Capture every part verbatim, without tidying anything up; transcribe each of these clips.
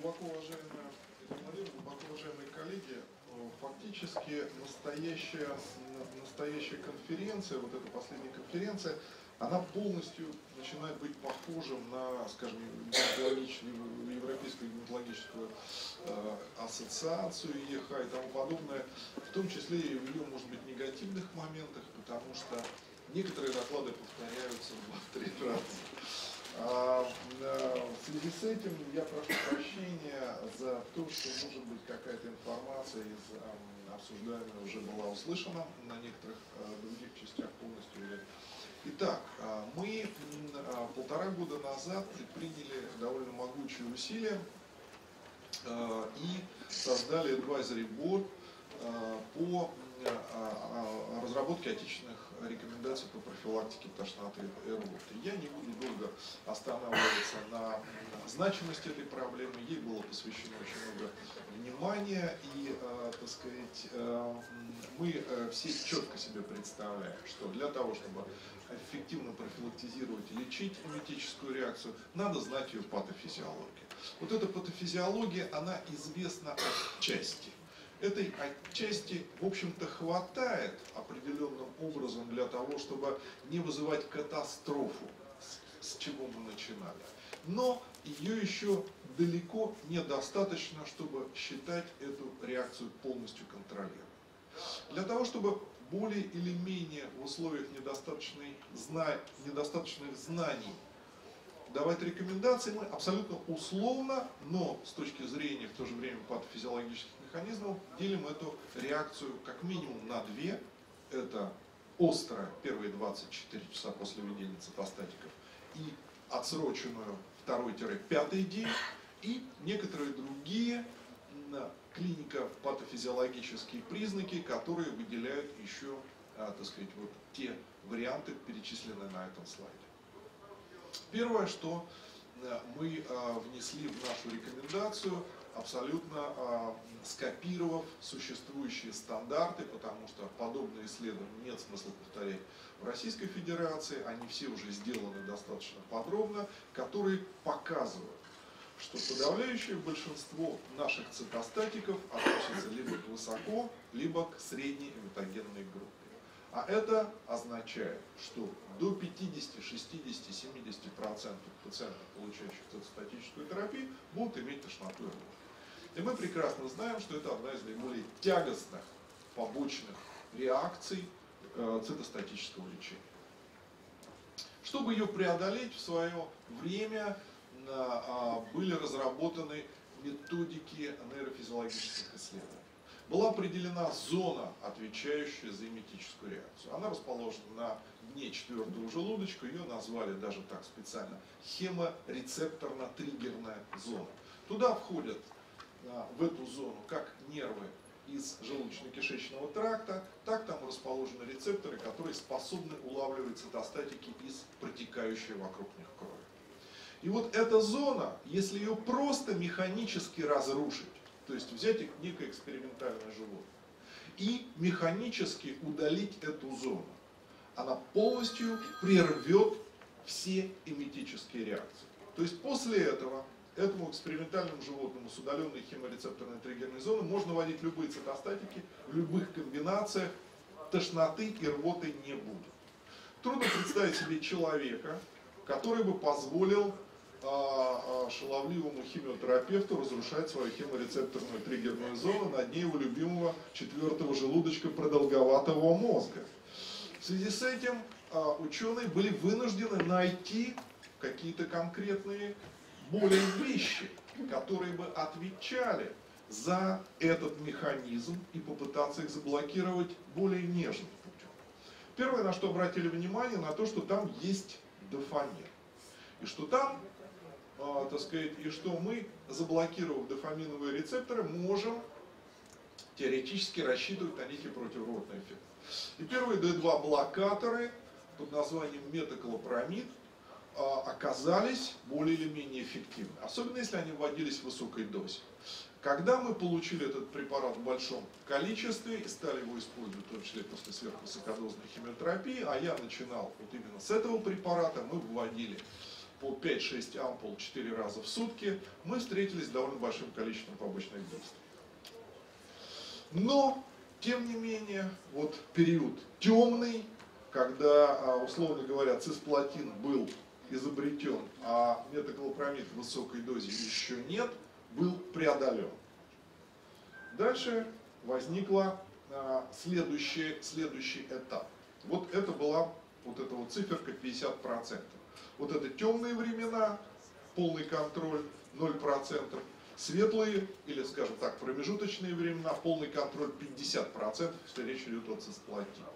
Глубоко уважаемые, глубоко уважаемые коллеги, фактически настоящая, настоящая конференция, вот эта последняя конференция, она полностью начинает быть похожим на, скажем, Европейскую гематологическую э, ассоциацию, ЕХА и тому подобное, в том числе и в ее, может быть, негативных моментах, потому что некоторые доклады повторяются в два-три раза. А, в связи с этим я прошу прощения за то, что, может быть, какая-то информация из а, обсуждаемой уже была услышана на некоторых а, других частях полностью. Итак, а, мы а, полтора года назад предприняли довольно могучие усилия а, и создали advisory board а, по а, разработке отечественных рекомендаций по профилактике тошноты и рвоты. Я не буду долго останавливаться на значимости этой проблемы. Ей было посвящено очень много внимания, и, э, так сказать, э, мы э, все четко себе представляем, что для того, чтобы эффективно профилактизировать и лечить эметическую реакцию, надо знать ее патофизиологию. Вот эта патофизиология, она известна отчасти. Этой отчасти, в общем-то, хватает определенным образом для того, чтобы не вызывать катастрофу, с чего мы начинали. Но ее еще далеко недостаточно, чтобы считать эту реакцию полностью контролируемой. Для того, чтобы более или менее в условиях недостаточных знаний давать рекомендации, мы абсолютно условно, но с точки зрения в то же время патофизиологических механизмов, делим эту реакцию как минимум на две. Это острая первые двадцать четыре часа после введения цитостатиков и отсроченную второй-пятый день, и некоторые другие клинико-патофизиологические признаки, которые выделяют еще, так сказать, вот те варианты, перечисленные на этом слайде. Первое, что мы внесли в нашу рекомендацию, абсолютно скопировав существующие стандарты, потому что подобные исследования нет смысла повторять в Российской Федерации, они все уже сделаны достаточно подробно, которые показывают, что подавляющее большинство наших цитостатиков относится либо к высоко, либо к средней эметогенной группе. А это означает, что до пятидесяти, шестидесяти, семидесяти процентов пациентов, получающих цитостатическую терапию, будут иметь тошноту и рвоту. И мы прекрасно знаем, что это одна из наиболее тягостных побочных реакций э, цитостатического лечения. Чтобы ее преодолеть, в свое время э, э, были разработаны методики нейрофизиологических исследований. Была определена зона, отвечающая за эметическую реакцию. Она расположена на дне четвертого желудочка, ее назвали даже так специально хеморецепторно-триггерная зона. Туда входят в эту зону как нервы из желудочно-кишечного тракта, так там расположены рецепторы, которые способны улавливать цитостатики из протекающей вокруг них крови. И вот эта зона, если ее просто механически разрушить, то есть взять некое экспериментальное животное и механически удалить эту зону, она полностью прервет все эметические реакции. То есть после этого этому экспериментальному животному с удаленной хеморецепторной триггерной зоной можно вводить любые цитостатики в любых комбинациях, тошноты и рвоты не будет. Трудно представить себе человека, который бы позволил шаловливому химиотерапевту разрушать свою хеморецепторную триггерную зону на дне его любимого четвертого желудочка продолговатого мозга. В связи с этим ученые были вынуждены найти какие-то конкретные более вещи, которые бы отвечали за этот механизм и попытаться их заблокировать более нежным путем. Первое, на что обратили внимание, на то, что там есть дофамин. И что там, э, так сказать, и что мы, заблокировав дофаминовые рецепторы, можем теоретически рассчитывать на некий противорвотный эффект. И первые дэ два блокаторы под названием метоклопрамид э, оказались более или менее эффективны, особенно если они вводились в высокой дозе. Когда мы получили этот препарат в большом количестве и стали его использовать, в том числе после сверхвысокодозной химиотерапии, а я начинал вот именно с этого препарата, мы вводили по пять-шесть ампул четыре раза в сутки, мы встретились с довольно большим количеством побочных действий. Но, тем не менее, вот период темный, когда, условно говоря, цисплатин был изобретен, а метоклопрамид в высокой дозе еще нет, был преодолен. Дальше возникла а, следующий, следующий этап. Вот это была вот эта вот циферка пятьдесят процентов. Вот это темные времена, полный контроль ноль процентов. Светлые, или, скажем так, промежуточные времена, полный контроль пятьдесят процентов, если речь идет о цисплатине.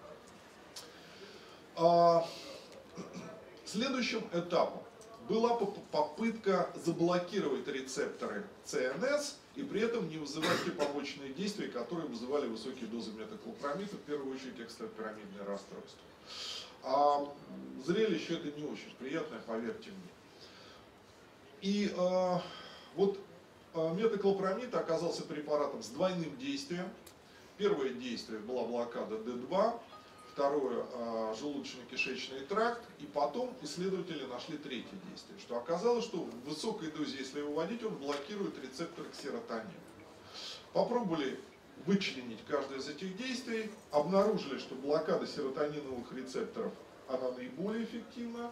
А, следующим этапом была попытка заблокировать рецепторы ЦНС и при этом не вызывать те побочные действия, которые вызывали высокие дозы метоклопрамида, в первую очередь экстрапирамидное расстройство. А зрелище это не очень приятное, поверьте мне. И а, вот а, метоклопрамид оказался препаратом с двойным действием. Первое действие была блокада Д два, второе а, желудочно-кишечный тракт, и потом исследователи нашли третье действие, что оказалось, что в высокой дозе, если его вводить, он блокирует рецепторы к серотонину. Попробовали вычленить каждое из этих действий, обнаружили, что блокада серотониновых рецепторов, она наиболее эффективна,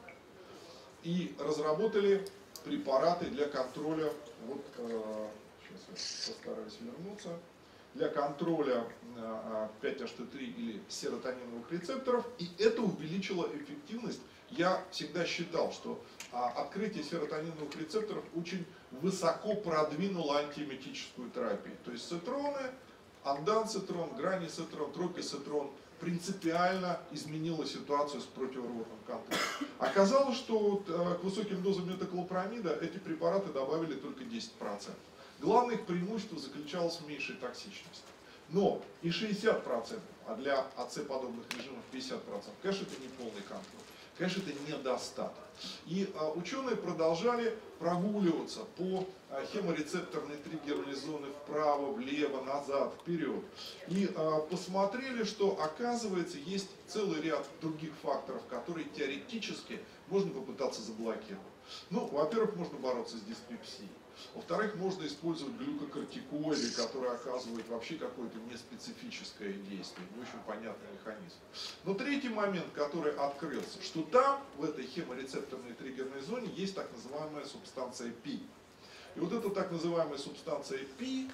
и разработали препараты для контроля, вот, э, сейчас я постараюсь вернуться, для контроля пять эйч ти три или серотониновых рецепторов, и это увеличило эффективность. Я всегда считал, что открытие серотониновых рецепторов очень высоко продвинуло антиэметическую терапию. То есть цитроны, анданцитрон, границитрон, тропицитрон принципиально изменило ситуацию с противорвотным контролем. Оказалось, что к высоким дозам метоклопрамида эти препараты добавили только десять процентов. Главное их преимущество заключалось в меньшей токсичности. Но и шестьдесят процентов, а для АЦ-подобных режимов пятьдесят процентов, конечно, это не полный контроль. Конечно, это недостаток. И а, ученые продолжали прогуливаться по а, хеморецепторной триггерной зоны вправо, влево, назад, вперед. И а, посмотрели, что, оказывается, есть целый ряд других факторов, которые теоретически можно попытаться заблокировать. Ну, во-первых, можно бороться с диспепсией. Во-вторых, можно использовать глюкокортикоиды, которые оказывают вообще какое-то неспецифическое действие, не очень понятный механизм. Но третий момент, который открылся, что там, в этой хеморецепторной триггерной зоне, есть так называемая субстанция пи. И вот эта так называемая субстанция пи,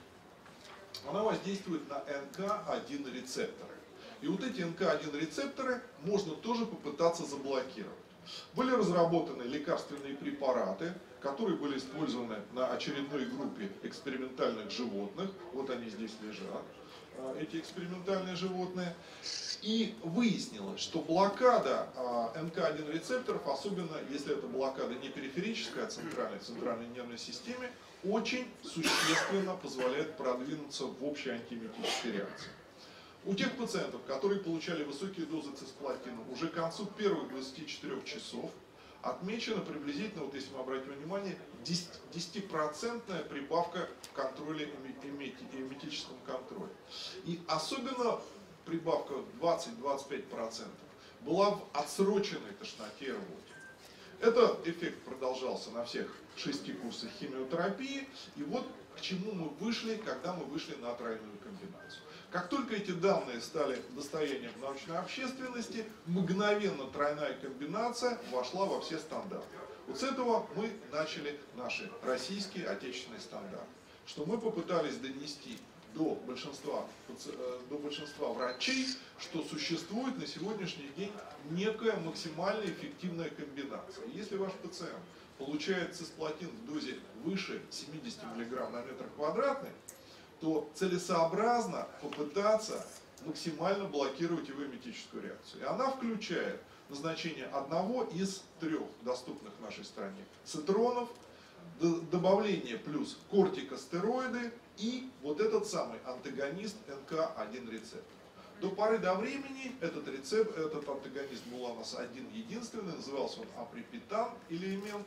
она воздействует на эн ка один рецепторы. И вот эти эн ка один рецепторы можно тоже попытаться заблокировать. Были разработаны лекарственные препараты, которые были использованы на очередной группе экспериментальных животных. Вот они здесь лежат, эти экспериментальные животные. И выяснилось, что блокада эн ка один рецепторов, особенно если это блокада не периферическая, а центральной, центральной нервной системе, очень существенно позволяет продвинуться в общей антиэметической реакции. У тех пациентов, которые получали высокие дозы цисплатина, уже к концу первых двадцати четырёх часов отмечена приблизительно, вот если мы обратим внимание, десятипроцентная прибавка в контроле, эметическом контроле. И особенно прибавка двадцать-двадцать пять процентов была в отсроченной тошноте и рвоте. Этот эффект продолжался на всех шести курсах химиотерапии. И вот к чему мы вышли, когда мы вышли на тройную комбинацию. Как только эти данные стали достоянием научной общественности, мгновенно тройная комбинация вошла во все стандарты. Вот с этого мы начали наши российские отечественные стандарты. Что мы попытались донести до большинства, до большинства врачей, что существует на сегодняшний день некая максимально эффективная комбинация. Если ваш пациент получает цисплатин в дозе выше семидесяти миллиграмм на метр квадратный, то целесообразно попытаться максимально блокировать его эметическую реакцию. И она включает назначение одного из трех доступных в нашей стране цитронов, добавление плюс кортикостероиды и вот этот самый антагонист эн ка один рецептор. До поры до времени этот, рецепт, этот антагонист был у нас один единственный, назывался он априпитан элемент,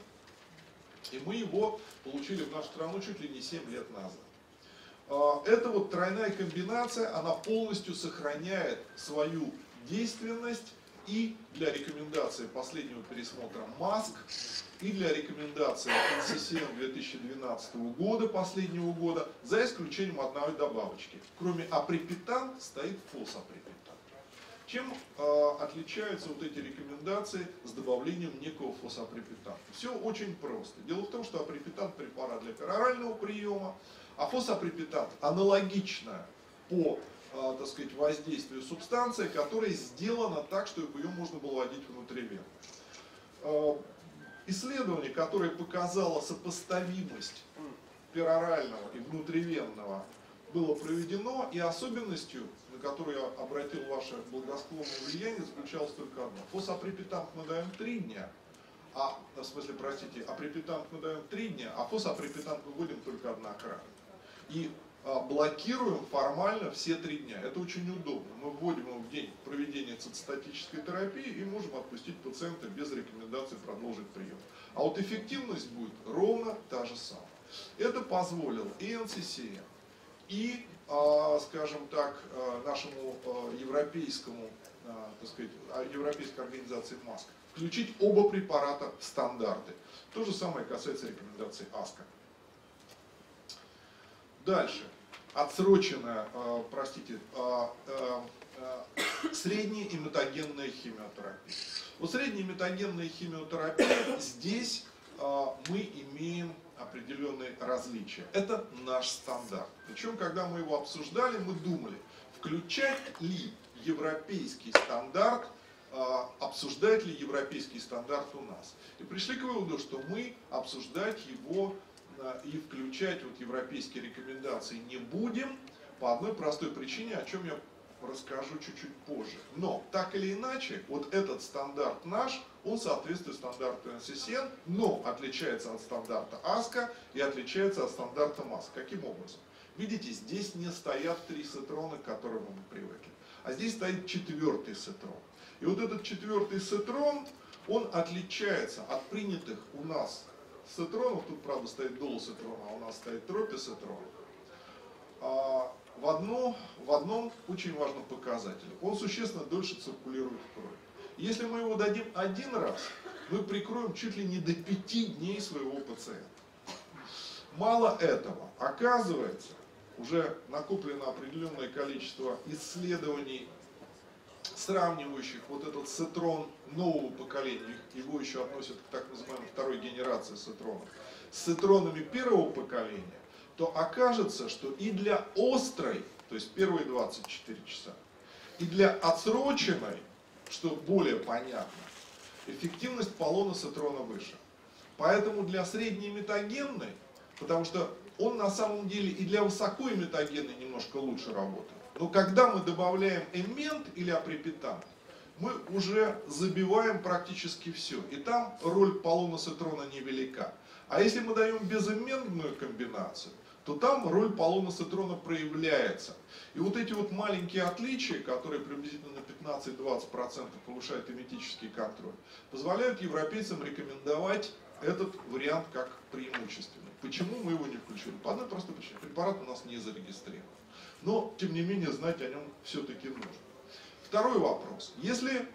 и мы его получили в нашу страну чуть ли не семь лет назад. Эта вот тройная комбинация, она полностью сохраняет свою действенность и для рекомендации последнего пересмотра МАСК, и для рекомендации эн си си эм две тысячи двенадцатого года, последнего года, за исключением одной добавочки. Кроме апрепитан стоит фосапрепитан. Чем э, отличаются вот эти рекомендации с добавлением некого фосапрепитана? Все очень просто. Дело в том, что апрепитан препарат для перорального приема, а фосапрепитан аналогичная по э, так сказать, воздействию субстанция, которая сделана так, чтобы ее можно было вводить внутривенно. Э, исследование, которое показало сопоставимость перорального и внутривенного, было проведено, и особенностью, на которую я обратил ваше благосклонное влияние, заключалось только одно. Фосапрепитант мы даем три дня, а, в смысле, простите, апрепитант мы даем три дня, а фосапрепитант мы вводим только однократно. И а, блокируем формально все три дня. Это очень удобно. Мы вводим его в день проведения цитостатической терапии и можем отпустить пациента без рекомендации продолжить прием. А вот эффективность будет ровно та же самая. Это позволило и эн си си эм, и, скажем так, нашему европейскому, так сказать, европейской организации МАСК включить оба препарата в стандарты. То же самое касается рекомендаций АСКО. Дальше. Отсроченная, простите, средняя и метагенная химиотерапия. Вот средняя метагенная химиотерапия, здесь мы имеем определенные различия. Это наш стандарт. Причем, когда мы его обсуждали, мы думали, включать ли европейский стандарт, обсуждать ли европейский стандарт у нас. И пришли к выводу, что мы обсуждать его и включать вот европейские рекомендации не будем по одной простой причине, о чем я расскажу чуть-чуть позже. Но, так или иначе, вот этот стандарт наш, он соответствует стандарту эн си си эм, но отличается от стандарта АСКО и отличается от стандарта МАСК. Каким образом? Видите, здесь не стоят три сетрона, к которым мы привыкли, а здесь стоит четвертый сетрон. И вот этот четвертый сетрон, он отличается от принятых у нас сетронов, тут, правда, стоит долосетрон, а у нас стоит трописетрон, в одном, в одном очень важном показателе. Он существенно дольше циркулирует в крови. Если мы его дадим один раз, мы прикроем чуть ли не до пяти дней своего пациента. Мало этого, оказывается, уже накоплено определенное количество исследований, сравнивающих вот этот сетрон нового поколения, его еще относят к так называемой второй генерации сетронов, с сетронами первого поколения, то окажется, что и для острой, то есть первые двадцать четыре часа, и для отсроченной, что более понятно, эффективность полоносетрона выше. Поэтому для средней метагенной, потому что он на самом деле и для высокой метагенной немножко лучше работает. Но когда мы добавляем эммент или апрепитант, мы уже забиваем практически все. И там роль полоносетрона невелика. А если мы даем безэмментную комбинацию, то там роль полоносетрона проявляется. И вот эти вот маленькие отличия, которые приблизительно на пятнадцать-двадцать процентов повышают эметический контроль, позволяют европейцам рекомендовать этот вариант как преимущественный. Почему мы его не включили? По одной простой причине. Препарат у нас не зарегистрирован. Но, тем не менее, знать о нем все-таки нужно. Второй вопрос. Если,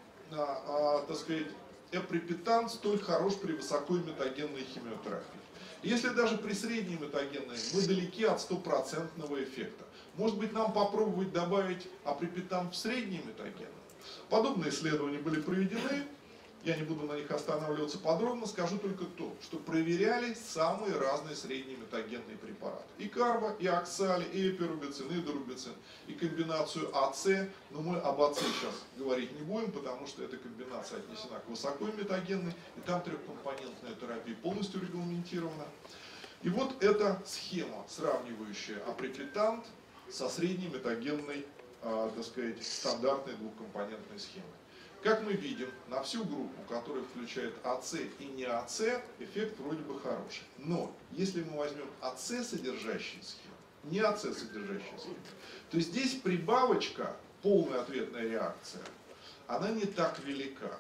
а, а, так сказать, апрепитан столь хорош при высокой метагенной химиотерапии, если даже при средней метагенной мы далеки от стопроцентного эффекта, может быть, нам попробовать добавить апрепитан в средней метагенной? Подобные исследования были проведены. Я не буду на них останавливаться подробно, скажу только то, что проверяли самые разные средние метагенные препараты. И карбо, и оксали, и эпирубицин, и дорубицин, и комбинацию АЦ. Но мы об АЦ сейчас говорить не будем, потому что эта комбинация отнесена к высокой метагенной, и там трехкомпонентная терапия полностью регламентирована. И вот эта схема, сравнивающая апрепитант со средней метагенной, э, так сказать, стандартной двухкомпонентной схемой. Как мы видим, на всю группу, которая включает АЦ и не АЦ, эффект вроде бы хороший. Но если мы возьмем АЦ содержащие схемы, не АЦ содержащие схемы, то здесь прибавочка, полная ответная реакция, она не так велика.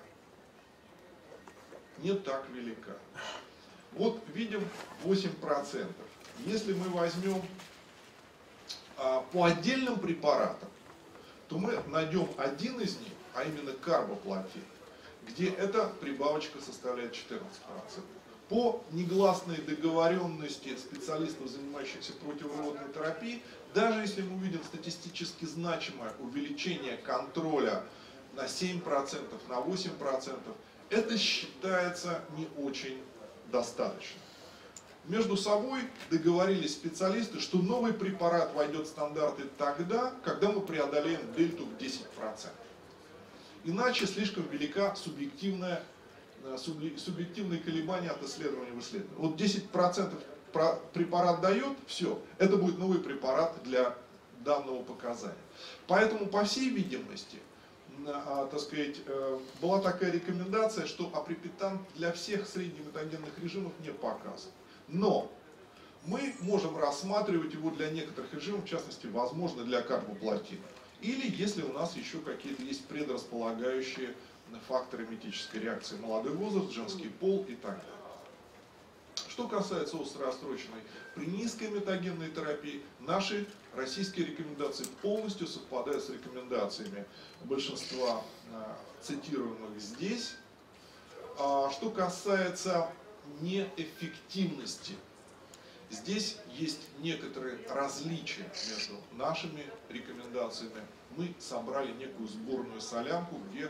Не так велика. Вот видим восемь процентов. Если мы возьмем а, по отдельным препаратам, то мы найдем один из них, а именно карбоплатин, где эта прибавочка составляет четырнадцать процентов. По негласной договоренности специалистов, занимающихся противорвотной терапией, даже если мы увидим статистически значимое увеличение контроля на семь процентов, на восемь процентов, это считается не очень достаточно. Между собой договорились специалисты, что новый препарат войдет в стандарты тогда, когда мы преодолеем дельту в десять процентов. Иначе слишком велика субъективная, субъективные колебания от исследования в исследование. Вот десять процентов препарат дает, все, это будет новый препарат для данного показания. Поэтому, по всей видимости, так сказать, была такая рекомендация, что априпитант для всех среднеметагенных режимов не показан. Но мы можем рассматривать его для некоторых режимов, в частности, возможно, для карбоплатина. Или если у нас еще какие-то есть предрасполагающие факторы метической реакции, молодой возраст, женский пол и так далее. Что касается острой-отсроченной при низкой метагенной терапии, наши российские рекомендации полностью совпадают с рекомендациями большинства цитируемых здесь. Что касается неэффективности, здесь есть некоторые различия между нашими рекомендациями. Мы собрали некую сборную солянку, где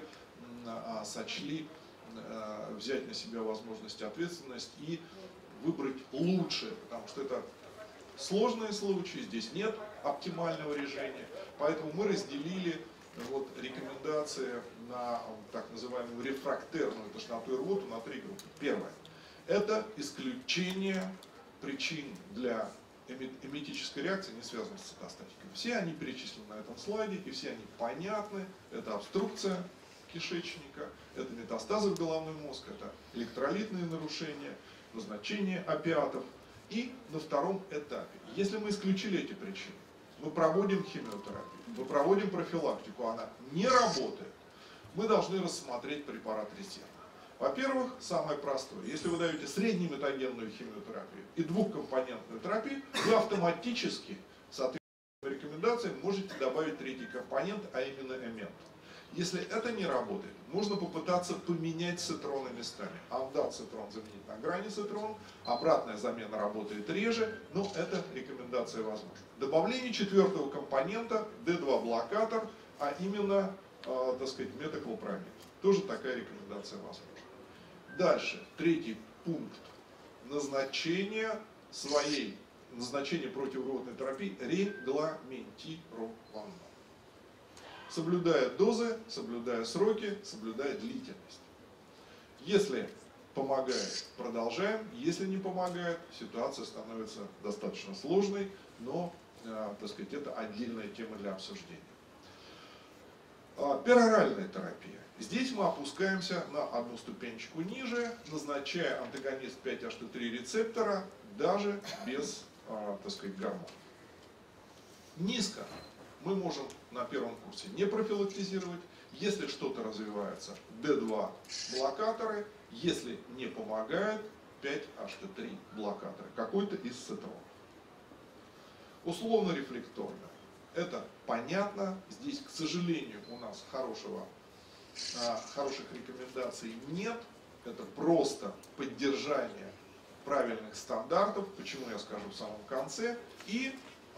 сочли взять на себя возможность, ответственность и выбрать лучшее, потому что это сложные случаи, здесь нет оптимального решения, поэтому мы разделили вот рекомендации на так называемую рефрактерную тошноту и рвоту на три группы. Первое – это исключение причин для эметической реакции, не связанной с цитостатикой. Все они перечислены на этом слайде, и все они понятны. Это обструкция кишечника, это метастазы в головной мозг, это электролитные нарушения, назначение опиатов. И на втором этапе, если мы исключили эти причины, мы проводим химиотерапию, мы проводим профилактику, она не работает, мы должны рассмотреть препарат резерва. Во-первых, самое простое, если вы даете среднеметагенную химиотерапию и двухкомпонентную терапию, вы автоматически, соответственно, рекомендациям можете добавить третий компонент, а именно эмент. Если это не работает, можно попытаться поменять цитроны местами. Амдат-цитрон заменить на грани-цитрон, обратная замена работает реже, но эта рекомендация возможна. Добавление четвертого компонента, дэ два блокатор, а именно, э, так сказать, метоклопрамид. Тоже такая рекомендация возможна. Дальше, третий пункт. Назначение своей, назначение противорвотной терапии регламентировано. Соблюдая дозы, соблюдая сроки, соблюдая длительность. Если помогает, продолжаем. Если не помогает, ситуация становится достаточно сложной, но, э, так сказать, это отдельная тема для обсуждения. Пероральная терапия. Здесь мы опускаемся на одну ступенечку ниже, назначая антагонист пять эйч тэ три рецептора даже без, э, так сказать, гормонов. Низко мы можем на первом курсе не профилактизировать. Если что-то развивается, дэ два блокаторы. Если не помогает, пять эйч тэ три блокаторы. Какой-то из цитронов. Условно-рефлекторно. Это понятно. Здесь, к сожалению, у нас хорошего, хороших рекомендаций нет. Это просто поддержание правильных стандартов. Почему я скажу в самом конце. И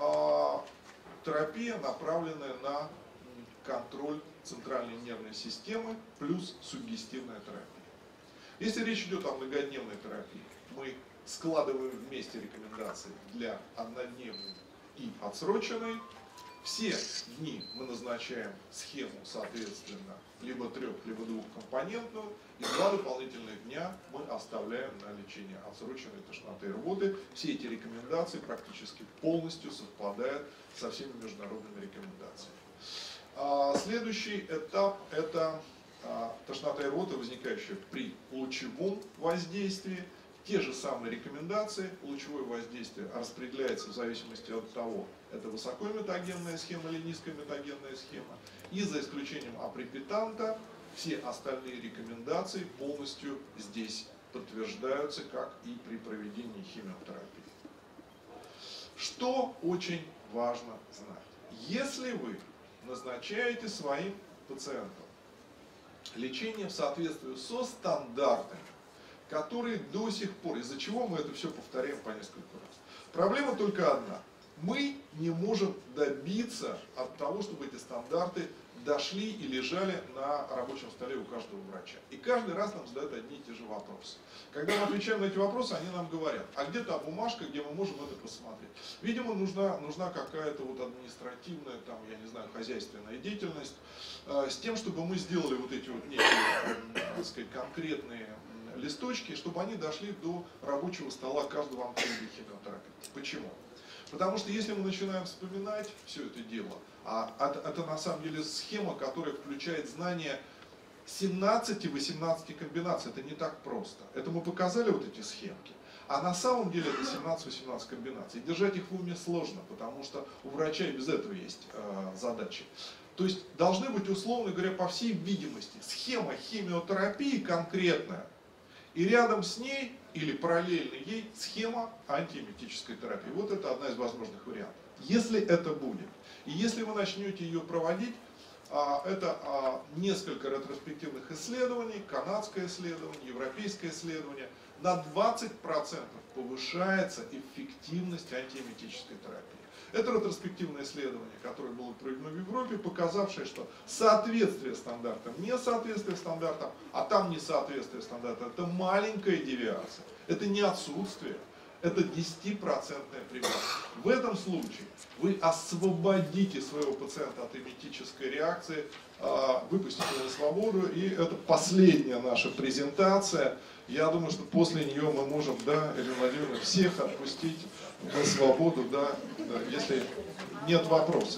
терапия, направленная на контроль центральной нервной системы плюс суггестивная терапия. Если речь идет о многодневной терапии, мы складываем вместе рекомендации для однодневной и отсроченной. Все дни мы назначаем схему, соответственно, либо трех, либо двухкомпонентную, и два дополнительных дня мы оставляем на лечение отсроченной тошноты и рвоты. Все эти рекомендации практически полностью совпадают со всеми международными рекомендациями. Следующий этап – это тошнота и рвота, возникающая при лучевом воздействии. Те же самые рекомендации, лучевое воздействие распределяется в зависимости от того, это высокометагенная схема или низкометагенная схема. И за исключением априпитанта, все остальные рекомендации полностью здесь подтверждаются, как и при проведении химиотерапии. Что очень важно знать. Если вы назначаете своим пациентам лечение в соответствии со стандартами, которые до сих пор, из-за чего мы это все повторяем по несколько раз. Проблема только одна. Мы не можем добиться от того, чтобы эти стандарты дошли и лежали на рабочем столе у каждого врача. И каждый раз нам задают одни и те же вопросы. Когда мы отвечаем на эти вопросы, они нам говорят, а где та бумажка, где мы можем это посмотреть? Видимо, нужна, нужна какая-то вот административная, там, я не знаю, хозяйственная деятельность, э, с тем, чтобы мы сделали вот эти вот некие, э, так сказать, конкретные листочки, чтобы они дошли до рабочего стола каждого онколога-химиотерапевта. Почему? Потому что если мы начинаем вспоминать все это дело, а это, это на самом деле схема, которая включает знания семнадцати-восемнадцати комбинаций, это не так просто. Это мы показали вот эти схемки. А на самом деле это семнадцать-восемнадцать комбинаций. И держать их в уме сложно, потому что у врача и без этого есть э, задачи. То есть должны быть, условно говоря, по всей видимости, схема химиотерапии конкретная. И рядом с ней, или параллельно ей, схема антиэметической терапии. Вот это одна из возможных вариантов. Если это будет, и если вы начнете ее проводить, это несколько ретроспективных исследований, канадское исследование, европейское исследование, на двадцать процентов повышается эффективность антиэметической терапии. Это ретроспективное исследование, которое было проведено в Европе, показавшее, что соответствие стандартам, несоответствие стандартам, а там несоответствие стандартам, это маленькая девиация, это не отсутствие, это десятипроцентная прибавка. В этом случае вы освободите своего пациента от эметической реакции, выпустите его на свободу, и это последняя наша презентация. Я думаю, что после нее мы можем, да, Ирина Владимировна, всех отпустить на свободу, да, да, если нет вопросов.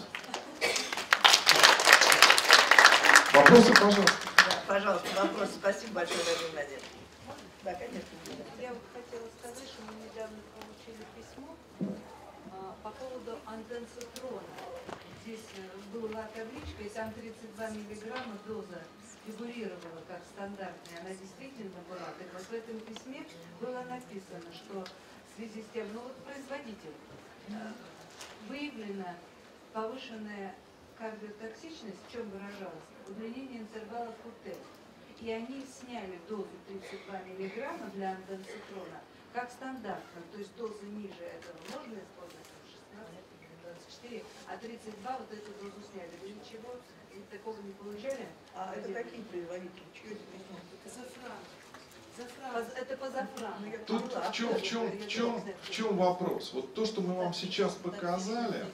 Вопросы, пожалуйста. Да, пожалуйста, вопросы. Спасибо большое, Владимир Владимирович. Да, конечно. Я вот хотела сказать, что мы недавно получили письмо а, по поводу антенцитрона. Здесь была табличка, и там тридцать два миллиграмма доза фигурировала как стандартная, она действительно была. Так вот в этом письме было написано, что в связи с тем, ну вот производитель, выявлена повышенная кардиотоксичность, в чем выражалась? Удлинение интервала КУТ. И они сняли дозу тридцать два миллиграмма для антенцитрона как стандартную, то есть дозы ниже этого можно использовать шестнадцать двадцать четыре, а тридцать два вот эту дозу сняли. Вы ничего такого не получали? А это какие производители? Чье это письмо? Зафран. Зафран. Это по зафрану. Тут в чем, в, чем, в, чем, в чем вопрос? Вот то, что мы вам сейчас показали,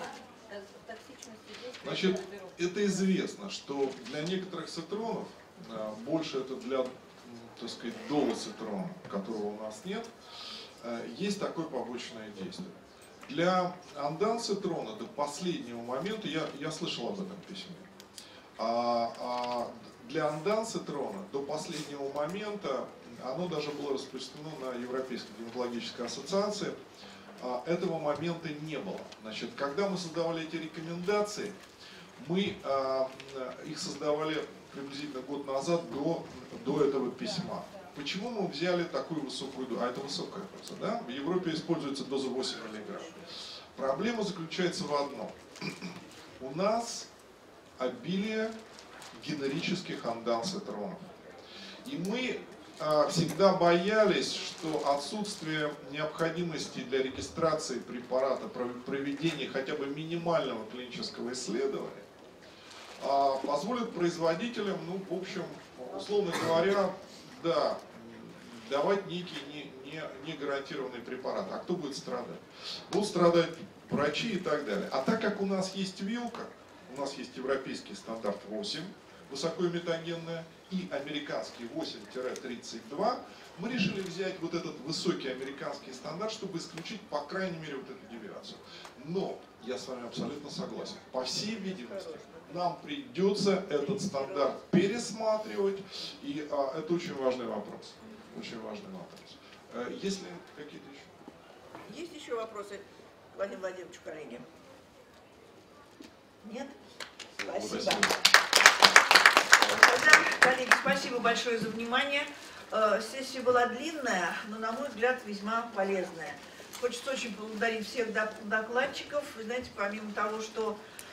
значит, это известно, что для некоторых цитронов, больше это для, так сказать, долоцитрона, которого у нас нет, есть такое побочное действие. Для анданцитрона до последнего момента, я, я слышал об этом письме, а, а для анданцитрона до последнего момента, оно даже было распространено на Европейской гематологической ассоциации, а, этого момента не было. Значит, когда мы создавали эти рекомендации, мы а, их создавали приблизительно год назад до, до этого письма. Почему мы взяли такую высокую дозу? А это высокая доза, да? В Европе используется доза восемь миллиграмм. Проблема заключается в одном. У нас обилие генерических анданцитронов. И мы а, всегда боялись, что отсутствие необходимости для регистрации препарата, проведения хотя бы минимального клинического исследования, а, позволит производителям, ну, в общем, условно говоря, да, давать некий не, не, не гарантированный препарат. А кто будет страдать? Будут страдать врачи и так далее. А так как у нас есть вилка, у нас есть европейский стандарт восемь, высокоэметогенная, и американский восемь тридцать два, мы решили взять вот этот высокий американский стандарт, чтобы исключить, по крайней мере, вот эту девиацию. Но, я с вами абсолютно согласен, по всей видимости, нам придется этот стандарт пересматривать, и а, это очень важный вопрос. Очень важный вопрос. А, есть ли какие-то еще? Есть еще вопросы к Владимиру Владимировичу, коллеги? Нет? Спасибо. Спасибо. Тогда, коллеги, спасибо большое за внимание. Сессия была длинная, но, на мой взгляд, весьма полезная. Хочется очень поблагодарить всех докладчиков. Вы знаете, помимо того, что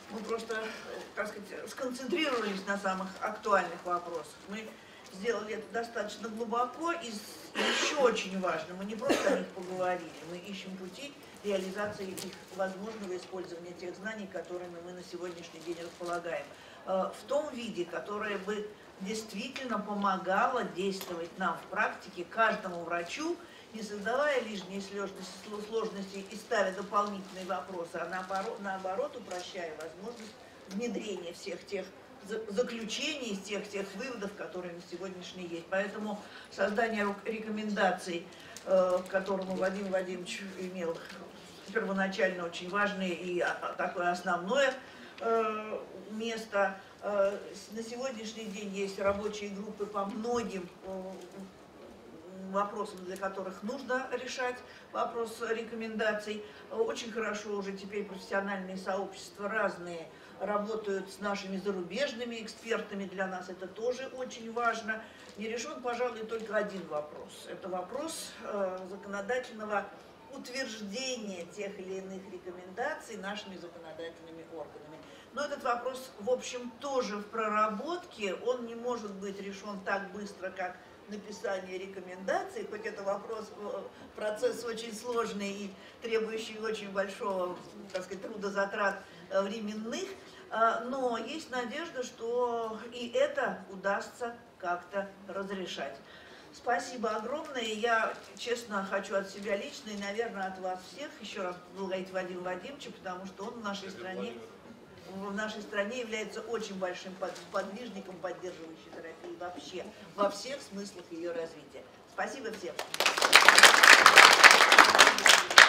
мы просто, так сказать, сконцентрировались на самых актуальных вопросах. Мы сделали это достаточно глубоко, и еще очень важно, мы не просто о них поговорили, мы ищем пути реализации их возможного использования тех знаний, которыми мы на сегодняшний день располагаем, в том виде, которое бы действительно помогало действовать нам в практике, каждому врачу, не создавая лишние сложности и ставя дополнительные вопросы, а наоборот, наоборот упрощая возможность внедрения всех тех заключений, из тех тех выводов, которые на сегодняшний есть. Поэтому создание рекомендаций, к которому Вадим Вадимович имел первоначально очень важное и такое основное место. На сегодняшний день есть рабочие группы по многим вопросам, для которых нужно решать вопрос рекомендаций. Очень хорошо уже теперь профессиональные сообщества разные работают с нашими зарубежными экспертами. Для нас это тоже очень важно. Не решен, пожалуй, только один вопрос. Это вопрос э, законодательного утверждения тех или иных рекомендаций нашими законодательными органами. Но этот вопрос, в общем, тоже в проработке. Он не может быть решен так быстро, как написание рекомендаций, хоть это вопрос, процесс очень сложный и требующий очень большого, так сказать, трудозатрат временных, но есть надежда, что и это удастся как-то разрешать. Спасибо огромное. Я, честно, хочу от себя лично и, наверное, от вас всех еще раз поблагодарить Вадима Вадимовича, потому что он в нашей стране в нашей стране является очень большим подвижником поддерживающей терапии вообще, во всех смыслах ее развития. Спасибо всем.